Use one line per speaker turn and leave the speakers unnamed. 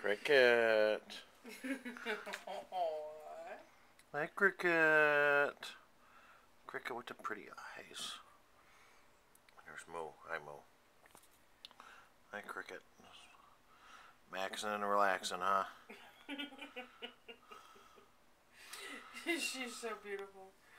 Cricket. Hi, Cricket. Cricket with the pretty eyes. There's Mo. Hi, Mo. Hi, Cricket. Maxing and relaxing, huh?
She's so beautiful.